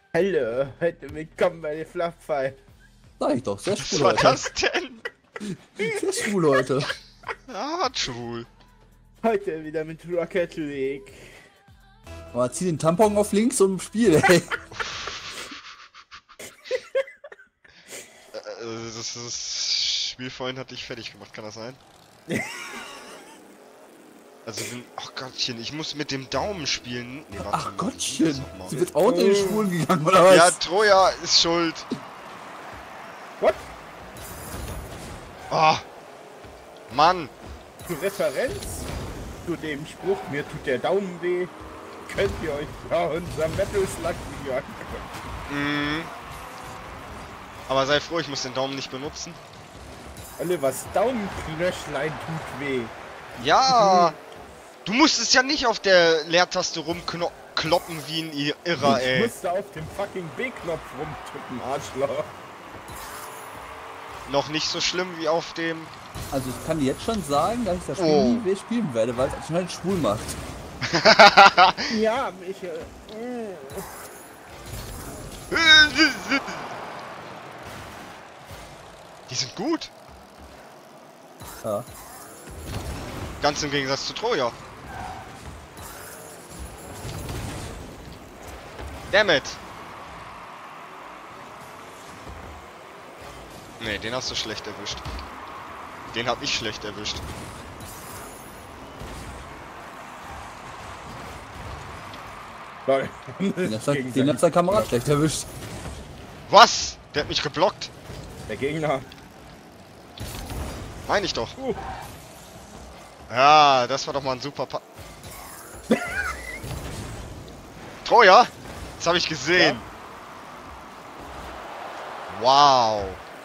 Hallo, heute willkommen bei der Fluffy. Sag ich doch, sehr Was schwul war heute. das denn? Sehr schwul heute. Ja, schwul. Heute wieder mit Rocket League. Aber zieh den Tampon auf links und im Spiel, ey. Das Spiel vorhin hat dich fertig gemacht, kann das sein? Also, ach Gottchen, ich muss mit dem Daumen spielen. Nee, warte Ach mal, Gottchen, das noch mal. sie wird auch unter den Schwulen gegangen, oder was? Ja, Troja ist schuld. What? Ah, Mann. Zur Referenz zu dem Spruch, mir tut der Daumen weh, könnt ihr euch ja unser Metal Slug Video angucken. Mhm. Aber sei froh, ich muss den Daumen nicht benutzen. Alle, was Daumenknöchlein tut weh. Ja, du musstest ja nicht auf der Leertaste rumkloppen wie ein Irrer, Ich ey. musste auf dem fucking B-Knopf rumtippen, Arschloch. Noch nicht so schlimm wie auf dem... Also ich kann dir jetzt schon sagen, dass ich das Spiel Oh. nie mehr spielen werde, weil es anscheinend schwul macht. Ja, Michael. Die sind gut. Ja. Ganz im Gegensatz zu Troja. Dammit. Nee, den hast du schlecht erwischt. Den hab ich schlecht erwischt. Lol. Den hat sein Kamerad schlecht erwischt. Was? Der hat mich geblockt. Der Gegner. Meine ich doch. Ja, das war doch mal ein super Troja? Das habe ich gesehen. Wow.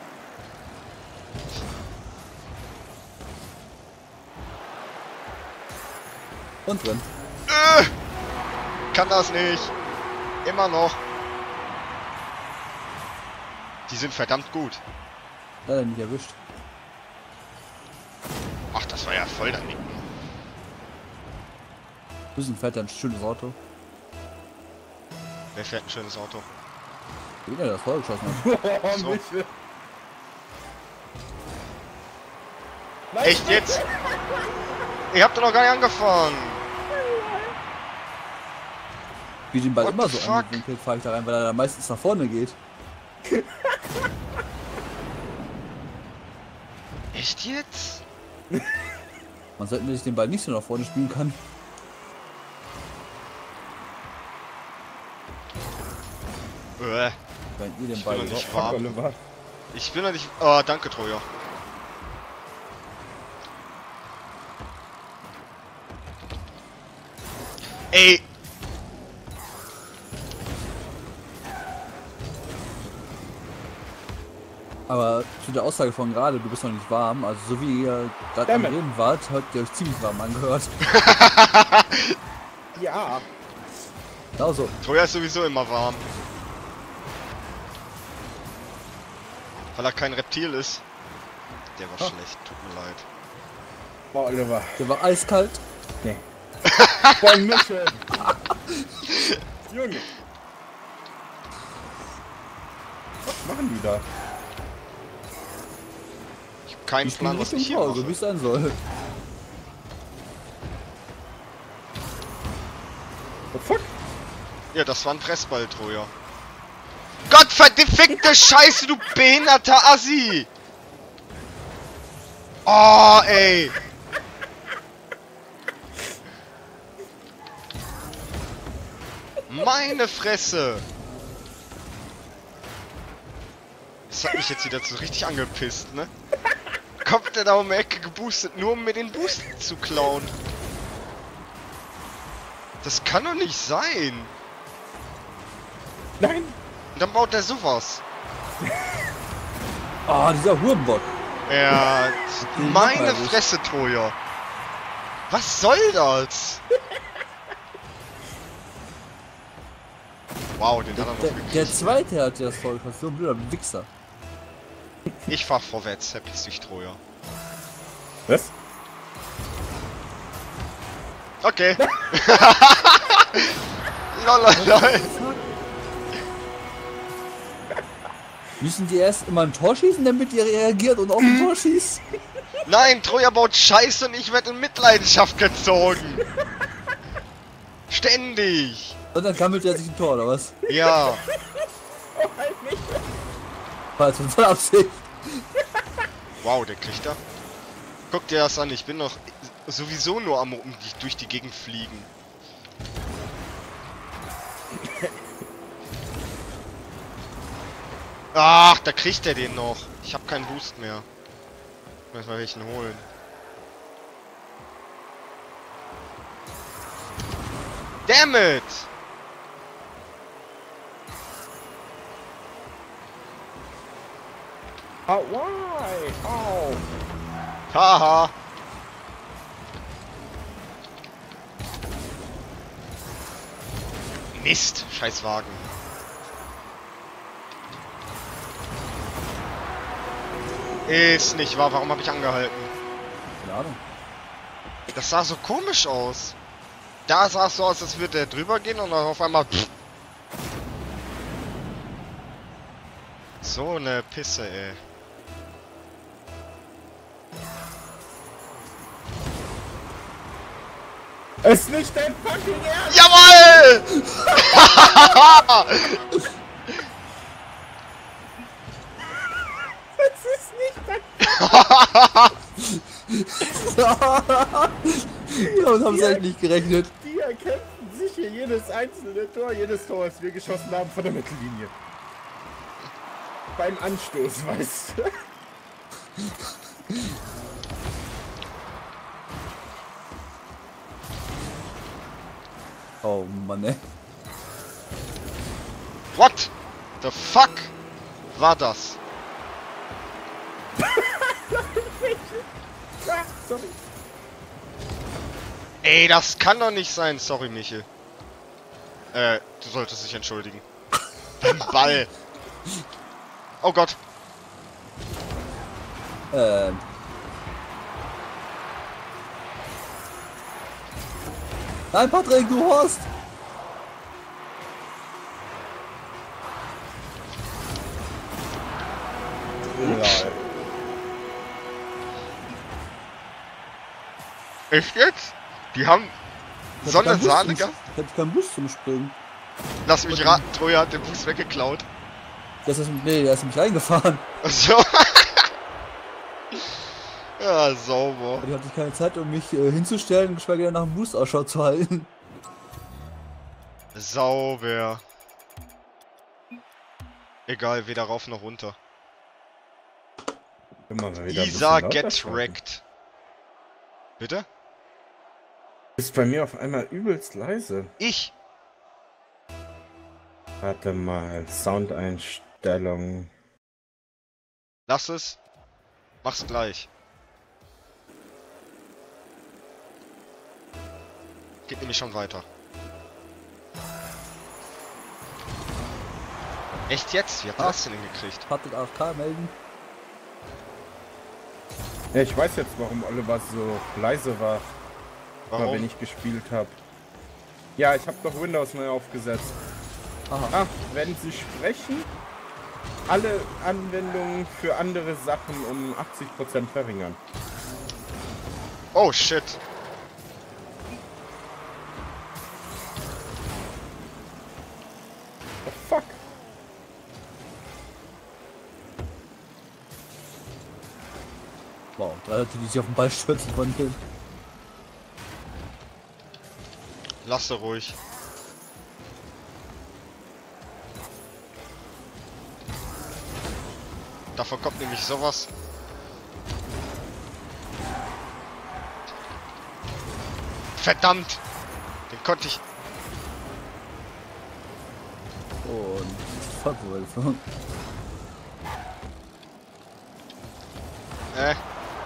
Und drin. Kann das nicht. Immer noch. Die sind verdammt gut. Leider nicht erwischt. Ach, das war ja voll daneben. Bisschen fährt ein schönes Auto. Wer fährt ein schönes Auto? Jeder, der das vorgeschossen hat. Oh, So. Michael. Echt jetzt? Ihr habt doch noch gar nicht angefangen. Wie den Ball What immer the so fuck? angewinkelt, fahre ich da rein, weil er da meistens nach vorne geht. Echt jetzt? Man sollte sich den Ball nicht so nach vorne spielen kann. Wenn ihr den Ich Ball bin noch nicht überhaupt- warm. Oliver. Ich bin noch nicht... Oh, danke, Troja. Ey! Aber zu der Aussage von gerade, du bist noch nicht warm, also so wie ihr gerade am Dammit. Reden wart, habt ihr euch ziemlich warm angehört. Ja. Genau so. Troja ist sowieso immer warm. Weil er kein Reptil ist. Der war schlecht, tut mir leid. Boah, Oliver. Der war eiskalt. Nee. Boah, Michael. Junge. Was machen die da? Ich hab keinen Ich spiele Plan, was Richtung ich hier Pause, wie mache. es sein soll. What the fuck? Ja, das war ein Pressball, Troja. Gottverdickte Scheiße, du behinderter Assi! Oh, ey! Meine Fresse! Das hat mich jetzt wieder so richtig angepisst, ne? Kommt der da um die Ecke geboostet, nur um mir den Boost zu klauen? Das kann doch nicht sein! Nein. Und dann baut der sowas. Ah, dieser Hurenbock. Ja, Den meine macht er nicht. Fresse, Troja. Was soll das? Wow, den hat er noch Der gekriegt. zweite hat das voll gekostet, so ein blöder Wichser. Ich fahr vorwärts, verpiss dich, Troja. Was? Okay. Lololol. Müssen die erst immer ein Tor schießen, damit ihr reagiert und auf ein Tor schießt? Nein, Troja baut Scheiße und ich werde in Mitleidenschaft gezogen. Ständig. Und dann gammelt er sich ein Tor, oder was? Ja. Oh, halt nicht. War jetzt von Absicht. Wow, der kriegt er. Guck dir das an, ich bin noch sowieso nur am durch die Gegend fliegen. Ach, da kriegt er den noch. Ich habe keinen Boost mehr. Muss mal welchen holen. Damn it! Oh, why? Oh. Haha! Mist! Scheiß Wagen. Ist nicht wahr, warum habe ich angehalten? Keine Ahnung. Das sah so komisch aus. Da sah es so aus, als würde er drüber gehen und dann auf einmal... Pff. So eine Pisse, ey. Ist nicht dein fucking Ernst! Jawoll! Das ist nicht dein... Ja, und haben sie halt nicht gerechnet. Die erkämpfen sich hier jedes einzelne Tor, jedes Tor, das wir geschossen haben, von der Mittellinie. Beim Anstoß, weißt du? Oh Mann, ey. What the fuck war das? Ah, sorry. Ey, das kann doch nicht sein. Sorry, Michel. Du solltest dich entschuldigen. Beim Ball. Oh Gott. Nein, Patrick, du Horst! Ja. Echt jetzt? Die haben so eine Sahne Ich gehabt? hätte keinen Bus zum Springen. Lass mich raten, Troja hat den Boost weggeklaut. Der ist nämlich reingefahren. So. Ja, sauber. Ich hatte keine Zeit, um mich hinzustellen, geschweige denn nach dem Boost Ausschau zu halten. Sauber. Egal, weder rauf noch runter. Immer mal wieder ein Isa bisschen lauter get schalten. wrecked. Bitte? Ist bei mir auf einmal übelst leise. Ich? Warte mal, Soundeinstellungen. Lass es. Mach's gleich. Geht nämlich schon weiter. Echt jetzt? Wie habt ihr das denn hingekriegt? Patrick AFK melden. Ja, ich weiß jetzt, warum Oliver so leise war, mal wenn Warum? ich gespielt habe. Ja, ich habe doch Windows neu aufgesetzt. Aha. Ach, wenn Sie sprechen, alle Anwendungen für andere Sachen um 80% verringern. Oh shit. Oh, fuck. Wow, 3 Leute, die sich auf den Ball stürzen von denen. Lass sie ruhig. Davon kommt nämlich sowas. Verdammt! Den konnte ich. Und Verwölfung. Äh.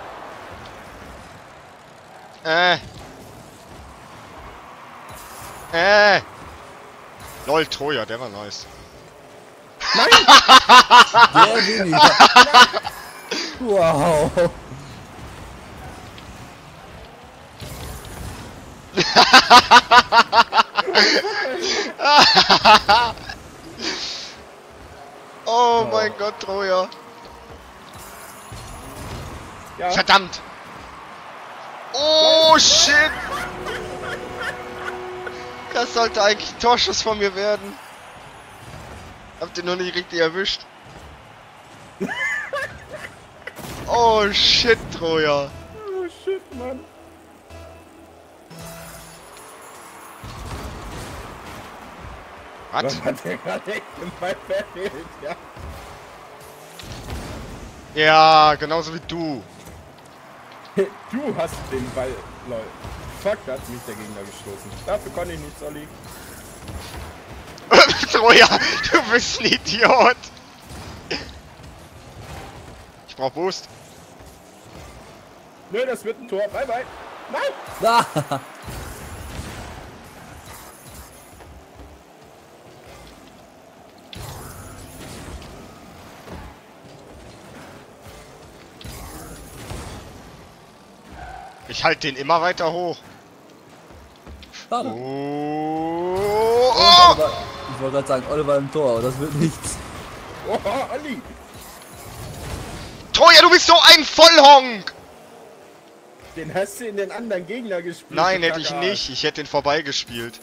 Lol, Troja, der war nice. Der weniger. Wow. Oh mein Gott, Troja. Ja. Verdammt. Oh, shit. Das sollte eigentlich ein Torschuss von mir werden. Habt ihr nur nicht richtig erwischt. Oh, shit, Troja. Oh shit, Mann. Was? Was hat der gerade echt im Ball verfehlt, ja. Ja, genauso wie du. Du hast den Ball, lol. Fuck, da hat mich der Gegner gestoßen. Dafür konnte ich nichts, Olli. Troja, du bist ein Idiot. Ich brauch Boost. Nö, das wird ein Tor. Bye, bye. Nein! Ah, Ich halte den immer weiter hoch. schade. Oh, Oh, oh. ich wollte gerade sagen, Oliver im Tor, aber das wird nichts. Oh, Olli! Troja, du bist so ein Vollhonk! Den hast du in den anderen Gegner gespielt. Nein, du hätte ich Kackerl. nicht. Ich hätte den vorbeigespielt.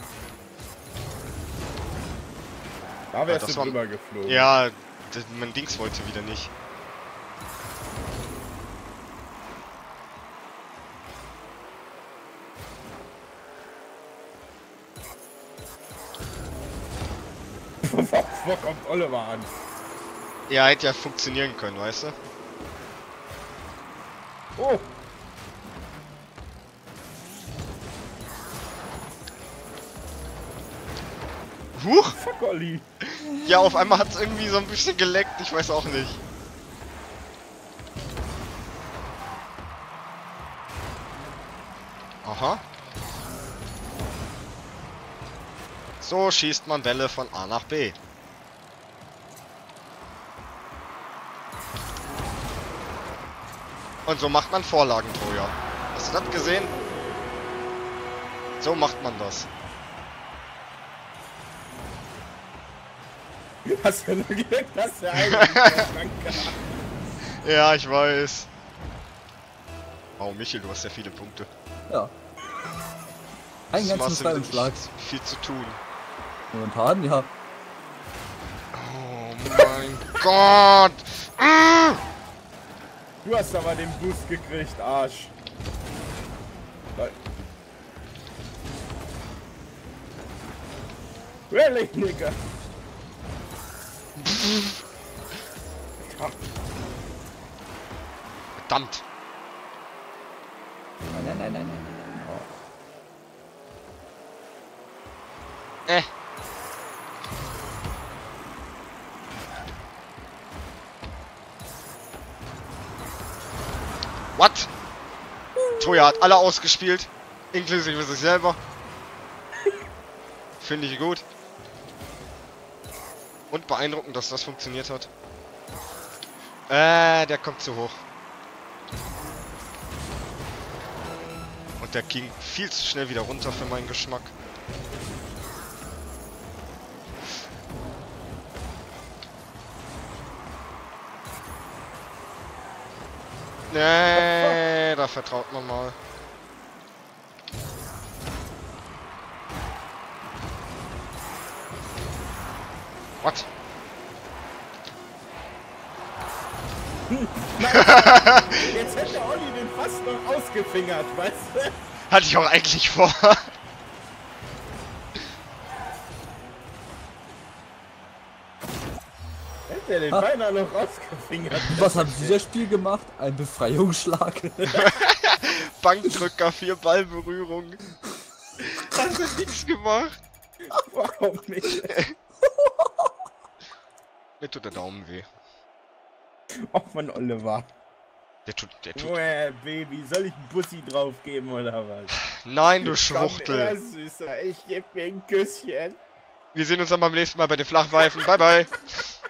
Da wärst Ja, das du war- drüber geflogen. Ja, mein Dings wollte wieder nicht. Wo kommt Oliver an? Ja, hätte ja funktionieren können, weißt du? Oh! Huch! Fuck, Olli! Ja, auf einmal hat es irgendwie so ein bisschen geleckt. Ich weiß auch nicht. Aha. So schießt man Bälle von A nach B. Und so macht man Vorlagen, Troja. Hast du das gesehen? So macht man das. Hast du nur Glück, dass der eine nicht mehr dran kam. Ja, ich weiß. Oh, Michel, du hast ja viele Punkte. Ja. Ein Das ganzen machst du mit Schlag. viel zu tun. Momentan, ja. Oh mein Gott! Ah! Du hast aber den Boost gekriegt, Arsch. Lol. Really, Nigga? Verdammt! Nein, nein, nein, nein, nein, nein. Oh. What? Troja hat alle ausgespielt, inklusive sich selber. Finde ich gut. Und beeindruckend, dass das funktioniert hat. Der kommt zu hoch. Und der ging viel zu schnell wieder runter für meinen Geschmack. Nee, da vertraut man mal. What? Jetzt hätte Olli den fast noch ausgefingert, weißt du? Hatte ich auch eigentlich vor. Hätte er den beinahe noch rausgefingert. Was hat dieser Spiel gemacht? Ein Befreiungsschlag. Bankdrücker, 4 Ballberührungen. Hast du nichts gemacht? Warum nicht? Mir tut der Daumen weh. Och man, Oliver. Der tut. Baby, soll ich einen Bussi draufgeben oder was? Nein, du Komm Schwuchtel. her, Süßer, ich geb mir ein Küsschen. Wir sehen uns dann beim nächsten Mal bei den Flachpfeifen. Bye, bye.